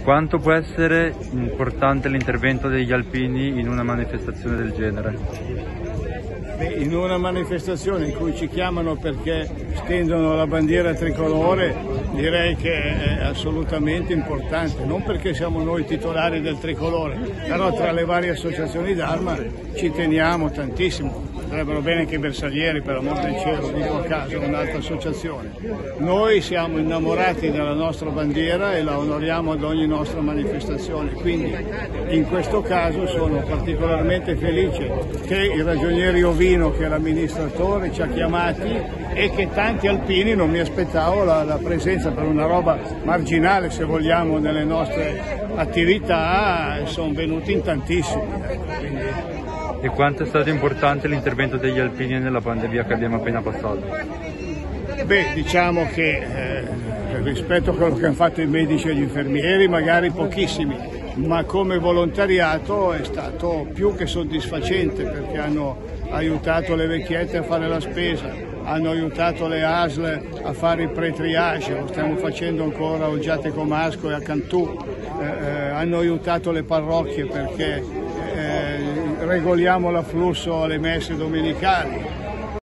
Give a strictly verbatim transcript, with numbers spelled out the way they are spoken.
Quanto può essere importante l'intervento degli alpini in una manifestazione del genere? Beh, in una manifestazione in cui ci chiamano perché stendono la bandiera tricolore, direi che è assolutamente importante, non perché siamo noi titolari del tricolore, però tra le varie associazioni d'Arma ci teniamo tantissimo. Sarebbero bene anche i bersaglieri, per amor del cielo, dico a caso, un'altra associazione. Noi siamo innamorati della nostra bandiera e la onoriamo ad ogni nostra manifestazione, quindi in questo caso sono particolarmente felice che il ragioniere Iovino, che è l'amministratore, ci ha chiamati e che tanti alpini, non mi aspettavo la, la presenza per una roba marginale, se vogliamo, nelle nostre attività, sono venuti in tantissimi. Quindi... E quanto è stato importante l'intervento degli alpini nella pandemia che abbiamo appena passato? Beh, diciamo che eh, rispetto a quello che hanno fatto i medici e gli infermieri, magari pochissimi, ma come volontariato è stato più che soddisfacente, perché hanno aiutato le vecchiette a fare la spesa, hanno aiutato le A S L a fare il pre-triage, lo stiamo facendo ancora a Olgiate Comasco e a Cantù, eh, eh, hanno aiutato le parrocchie perché eh, regoliamo l'afflusso alle messe domenicali.